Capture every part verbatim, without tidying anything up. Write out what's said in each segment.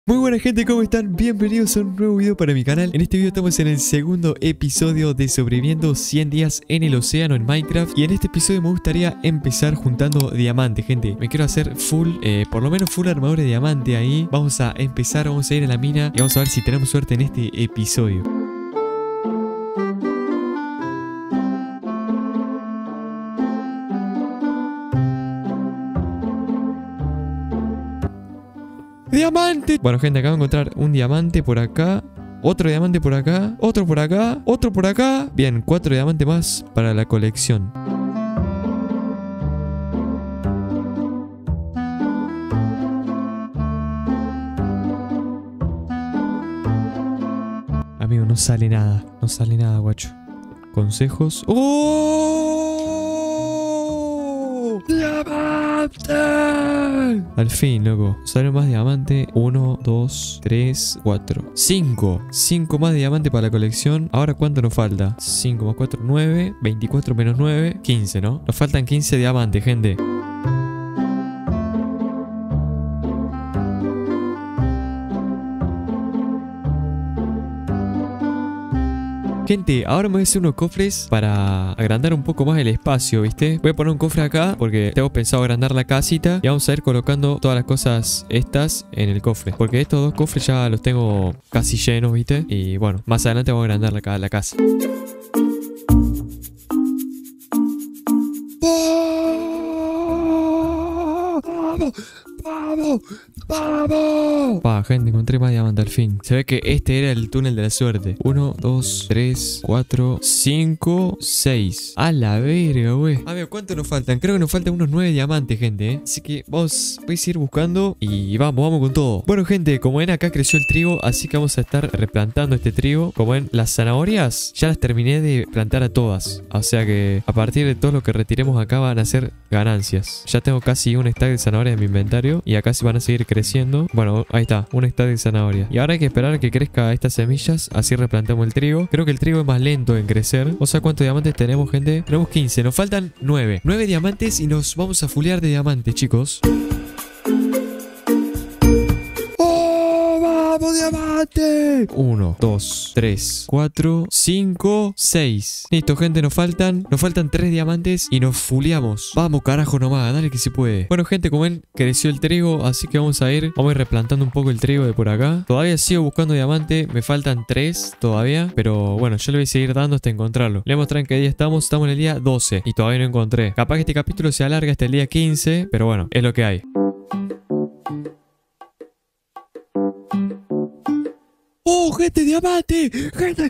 Muy buena gente, ¿cómo están? Bienvenidos a un nuevo video para mi canal. En este video estamos en el segundo episodio de sobreviviendo cien días en el océano en Minecraft. Y en este episodio me gustaría empezar juntando diamante, gente. Me quiero hacer full, eh, por lo menos full armadura de diamante ahí. Vamos a empezar, vamos a ir a la mina y vamos a ver si tenemos suerte en este episodio. ¡Diamante! Bueno, gente, acabo de encontrar un diamante por acá. Otro diamante por acá. Otro por acá. Otro por acá. Bien, cuatro diamantes más para la colección. Amigo, no sale nada. No sale nada, guacho. Consejos. ¡Oh! ¡Diamante! Al fin, loco. Sale más diamante. Uno, dos, tres, cuatro. Cinco. Cinco más de diamante para la colección. Ahora, ¿cuánto nos falta? Cinco más cuatro, nueve. Veinticuatro menos nueve. Quince, ¿no? Nos faltan quince diamantes, gente. Gente, ahora me voy a hacer unos cofres para agrandar un poco más el espacio, ¿viste? Voy a poner un cofre acá porque tengo pensado agrandar la casita. Y vamos a ir colocando todas las cosas estas en el cofre, porque estos dos cofres ya los tengo casi llenos, ¿viste? Y bueno, más adelante vamos a agrandar la, la casa. ¡Vamos! ¡Vamos! ¡Vamos! Pa, gente, encontré más diamante al fin. Se ve que este era el túnel de la suerte. Uno, dos, tres, cuatro, cinco, seis. A la verga, güey. A ver, ¿cuánto nos faltan? Creo que nos faltan unos nueve diamantes, gente, ¿eh? Así que vamos, voy a seguir buscando y vamos, vamos con todo. Bueno, gente, como ven, acá creció el trigo, así que vamos a estar replantando este trigo. Como ven, las zanahorias ya las terminé de plantar a todas. O sea que a partir de todo lo que retiremos acá van a ser ganancias. Ya tengo casi un stack de zanahorias en mi inventario y acá se van a seguir creciendo. Bueno, ahí está, un stack de zanahoria. Y ahora hay que esperar a que crezca estas semillas, así replantamos el trigo. Creo que el trigo es más lento en crecer. O sea, ¿cuántos diamantes tenemos, gente? Tenemos quince, nos faltan nueve. nueve diamantes y nos vamos a fulear de diamantes, chicos. ¡Vamos, diamante! uno, dos, tres, cuatro, cinco, seis. Listo, gente, nos faltan Nos faltan tres diamantes y nos fuleamos. Vamos, carajo nomás, dale que se puede. Bueno, gente, como ven, creció el trigo, así que vamos a ir Vamos a ir replantando un poco el trigo de por acá. Todavía sigo buscando diamante, me faltan tres todavía, pero bueno, yo le voy a seguir dando hasta encontrarlo. Le voy a mostrar en qué día estamos. Estamos en el día doce y todavía no encontré. Capaz que este capítulo se alarga hasta el día quince, pero bueno, es lo que hay. ¡Oh, gente, diamante! ¡Gente!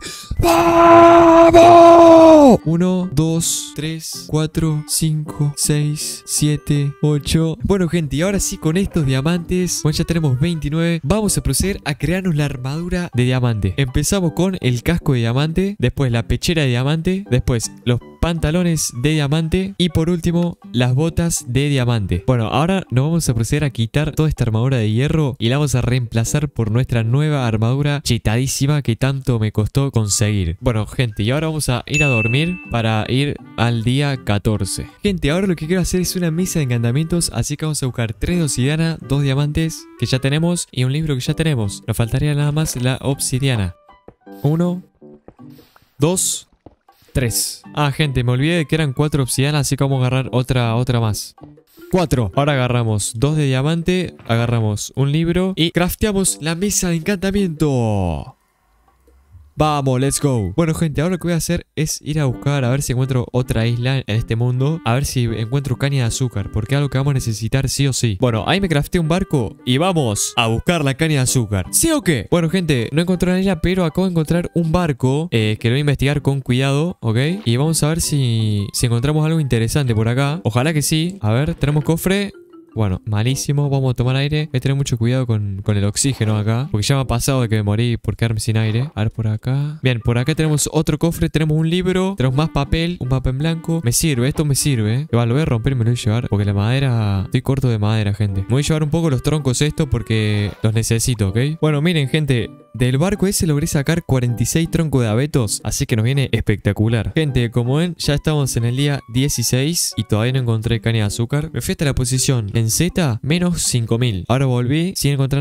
¡Vamos! uno, dos, tres, cuatro, cinco, seis, siete, ocho. Bueno, gente, y ahora sí, con estos diamantes, bueno, ya tenemos veintinueve. Vamos a proceder a crearnos la armadura de diamante. Empezamos con el casco de diamante, después la pechera de diamante, después los pantalones de diamante y por último las botas de diamante. Bueno, ahora nos vamos a proceder a quitar toda esta armadura de hierro y la vamos a reemplazar por nuestra nueva armadura chetadísima que tanto me costó conseguir. Bueno, gente, y ahora vamos a ir a dormir para ir al día catorce. Gente, ahora lo que quiero hacer es una mesa de encantamientos, así que vamos a buscar tres de obsidiana, dos diamantes que ya tenemos y un libro que ya tenemos. Nos faltaría nada más la obsidiana. Uno, dos, tres. Ah, gente, me olvidé de que eran cuatro obsidianas, así que vamos a agarrar otra, otra más. cuatro. Ahora agarramos dos de diamante, agarramos un libro y crafteamos la mesa de encantamiento. Vamos, let's go. Bueno, gente, ahora lo que voy a hacer es ir a buscar a ver si encuentro otra isla en este mundo. A ver si encuentro caña de azúcar, porque es algo que vamos a necesitar sí o sí. Bueno, ahí me crafté un barco y vamos a buscar la caña de azúcar. ¿Sí o qué? Bueno, gente, no encontré una isla, pero acabo de encontrar un barco eh, que lo voy a investigar con cuidado, ¿ok? Y vamos a ver si, si encontramos algo interesante por acá. Ojalá que sí. A ver, tenemos cofre. Bueno, malísimo, vamos a tomar aire. Voy a tener mucho cuidado con, con el oxígeno acá, porque ya me ha pasado de que me morí por quedarme sin aire. A ver por acá. Bien, por acá tenemos otro cofre, tenemos un libro, tenemos más papel, un papel blanco. Me sirve, esto me sirve. Igual lo voy a romper y me lo voy a llevar, porque la madera... Estoy corto de madera, gente. Me voy a llevar un poco los troncos esto porque los necesito, ¿ok? Bueno, miren, gente, del barco ese logré sacar cuarenta y seis troncos de abetos, así que nos viene espectacular. Gente, como ven, ya estamos en el día dieciséis y todavía no encontré caña de azúcar. Me fui hasta la posición en Z, menos cinco mil. Ahora volví sin encontrar nada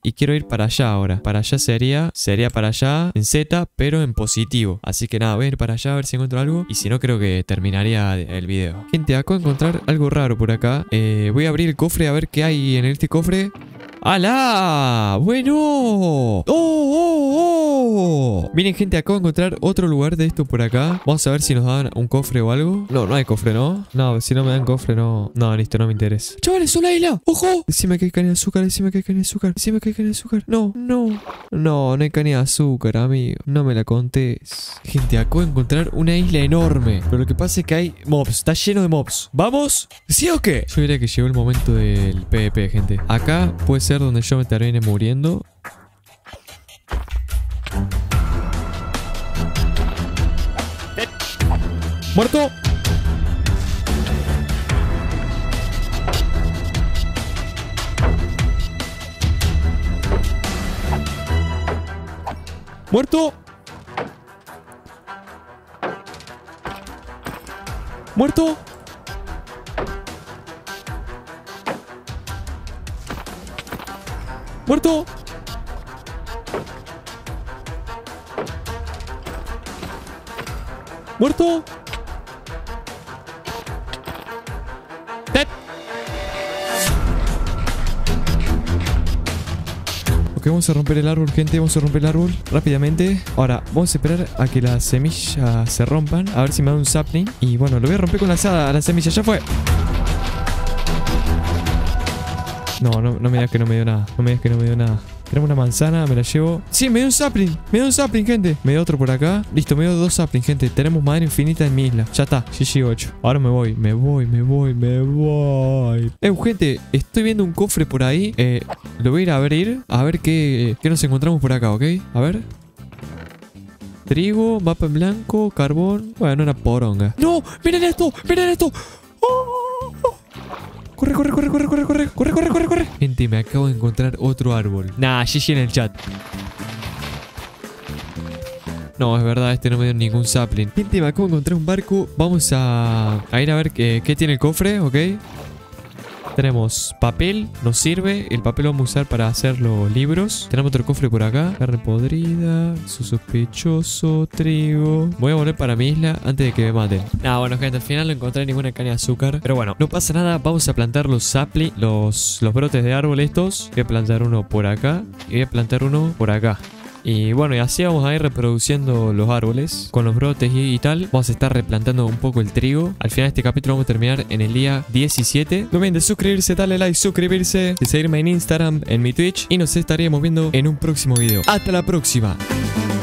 y quiero ir para allá ahora. Para allá sería, sería para allá en Z, pero en positivo. Así que nada, voy a ir para allá a ver si encuentro algo. Y si no, creo que terminaría el video. Gente, acabo de encontrar algo raro por acá. Eh, voy a abrir el cofre a ver qué hay en este cofre. ¡Hala! ¡Bueno! ¡Oh, oh, oh! Miren, gente, acabo de encontrar otro lugar de esto por acá. Vamos a ver si nos dan un cofre o algo. No, no hay cofre, ¿no? No, si no me dan cofre, no. No, listo, no me interesa. ¡Chavales, una isla! ¡Ojo! Decime que hay caña de azúcar, decime que hay caña de azúcar. Decime que hay caña de azúcar. No, no. No, no hay caña de azúcar, amigo. No me la contés. Gente, acabo de encontrar una isla enorme. Pero lo que pasa es que hay mobs. Está lleno de mobs. ¿Vamos? ¿Sí o qué? Yo diría que llegó el momento del PvP, gente. Acá puede ser donde yo me termine muriendo. ¡Muerto! ¡Muerto! ¡Muerto! ¡Muerto! ¡Muerto! ¡Dead! Ok, vamos a romper el árbol, gente. Vamos a romper el árbol rápidamente. Ahora, vamos a esperar a que las semillas se rompan. A ver si me da un sapling. Y bueno, lo voy a romper con la azada. La semilla ya fue. No, no, no me digas que no me dio nada. No me digas que no me dio nada. Tenemos una manzana, me la llevo. Sí, me dio un sapling. Me dio un sapling, gente. Me dio otro por acá. Listo, me dio dos saplings, gente. Tenemos madera infinita en mi isla. Ya está. G G ocho. Ahora me voy, me voy, me voy, me voy. Eh, gente, estoy viendo un cofre por ahí. Eh, lo voy a ir a abrir. A ver qué, qué nos encontramos por acá, ¿ok? A ver. Trigo, mapa en blanco, carbón. Bueno, una poronga. ¡No! ¡Miren esto! ¡Miren esto! ¡Oh! Corre, corre, corre, corre, corre, corre, corre, corre, corre, corre. Gente, me acabo de encontrar otro árbol. Nah, G G en el chat. No, es verdad, este no me dio ningún sapling. Gente, me acabo de encontrar un barco. Vamos a, a ir a ver qué, qué tiene el cofre, ¿ok? Tenemos papel, nos sirve. El papel lo vamos a usar para hacer los libros. Tenemos otro cofre por acá. Carne podrida, su sospechoso, trigo. Voy a volver para mi isla antes de que me maten. Nah, bueno, gente, al final no encontré ninguna caña de azúcar. Pero bueno, no pasa nada. Vamos a plantar los sapling, los, los brotes de árbol estos. Voy a plantar uno por acá y voy a plantar uno por acá. Y bueno, y así vamos a ir reproduciendo los árboles con los brotes y, y tal. Vamos a estar replantando un poco el trigo. Al final de este capítulo vamos a terminar en el día diecisiete. No olviden de suscribirse, darle like, suscribirse, de seguirme en Instagram, en mi Twitch. Y nos estaríamos viendo en un próximo video. ¡Hasta la próxima!